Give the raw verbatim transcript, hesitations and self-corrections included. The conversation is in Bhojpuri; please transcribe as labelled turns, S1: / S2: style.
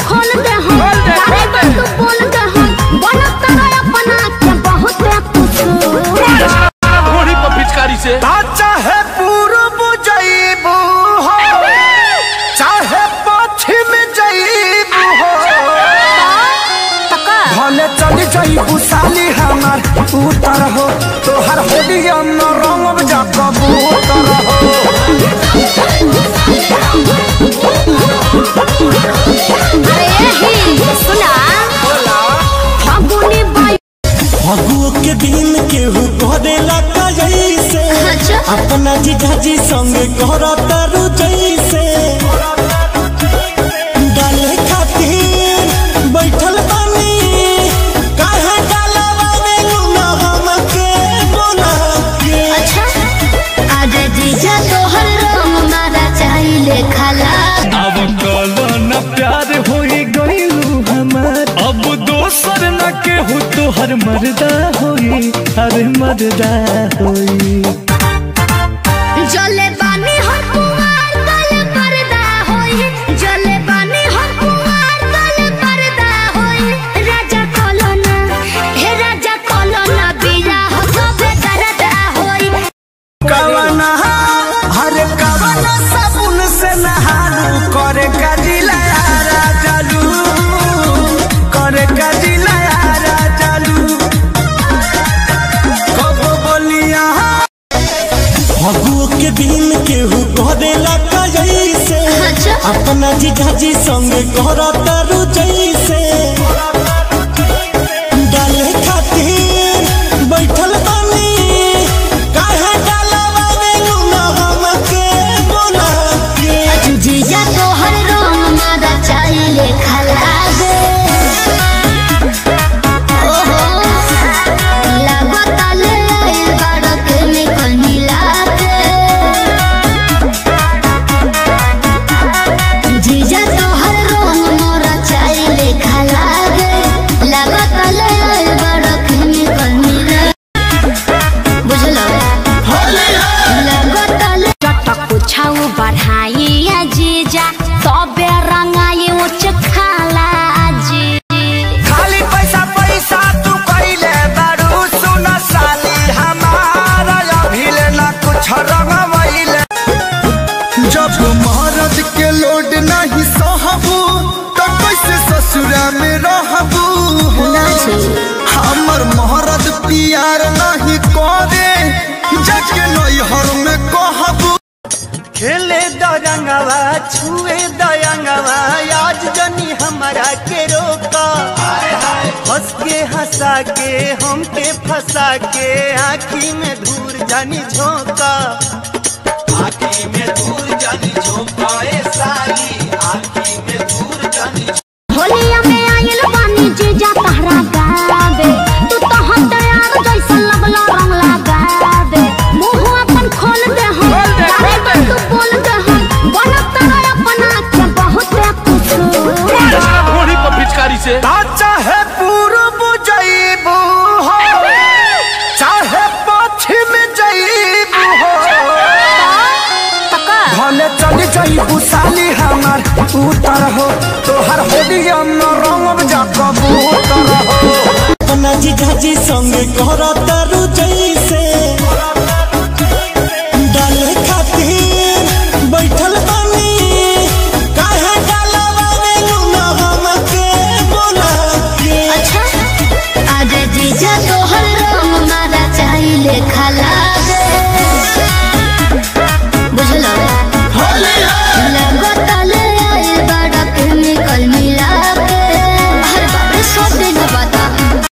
S1: खोल दे हम तारे बात तू बोल दे हम बनत रहे अपना के बहुत कुछ
S2: घोड़ी पर पिचकारी से
S3: चाहे पूरब जाइबू हो चाहे पश्चिम जाइबू हो भले चली जाइबू साली हमार उतर हो तोहर होलिया में रंग जा कबूतर हो
S1: अरे ही सुना फागुनी बाई
S4: फगुओ के दिन केहू करेला का जैसे अपना जीजाजी संग करता रु जैसे डाले खातिर बैठल बानी काहे डालवा में लूना हमके बोला के
S1: अच्छा आज जीजा तोहर रंग मारा चाहिले खाला
S2: अब कलो न प्यार होई गइलू हमार अब दोसर न केहू तोहर मर्दा होई हर मर्दा होई
S1: जले बानी हर कुमार तल पर्दा होई जले बानी हर कुमार तल पर्दा होई राजा कोलोना हे राजा कोलोना बिया हो सबे दरदा होई
S3: कवना हर कवना साबुन से नहालू करे कजिला राजालू करे कजिला राजालू कब बोलिया
S4: फगुओ के दिन केहू करेला का जैसे अपना जीजाजी संग करता रु जैसे डाले खातिर बैठल बानी काहे डालवा में लूना हमके बोला के
S1: जीजा तोहर रंग मारा चाहिले खाला दे ओहो लागत ले बड़क में कहीं लागे जीजा तोहर रंग मारा चाहिले खाला दे लागत ले बड़क में कहीं लागे बुझलो लागत ले चटक पुछाऊ बढ़ाई जीजा तबे रंगाई उच्च खाला जी
S3: खाली पैसा पैसा तू कइले बारू सुन साली हमारा अभिले ना कुछ रंगवइले जब मरद के लोड नहीं सहबू तो कैसे ससुरा में रहबू हमर महरद प्यार नहीं करे जाके नैहर में कहबू खेले दरंगवा छुए दरंगवा आज जनी हमारा के रोका हंस के हंसा के हमके फंसा के आँखी में धूर जानी झोंका आँखी में धूर जानी झोंका ए साली आँखी में धूर जानी
S1: होलिया में आइल बानी जीजा तहरा गावे तू तो हम तैयार जैसा लगला रंग लगावे मुंह अपन खोल दे हम तारे बात तू बोल दे हम बनत रहे अपना के बहुत कुछ
S2: घोड़ी पर पिचकारी से
S3: चाहे पूरब जाइबू हो चाहे पश्चिम जाइबू हो भले चली जाइबू साली हमार उतर हो तोहर होलिया में रंग जा कबूतर हो
S4: अपना जीजाजी संग करता रु जैसे डाले खातिर बैठल बानी काहे डालवा में लूना हमके बोला के
S1: अच्छा आज जीजा तोहर रंग मारा चाहिले खा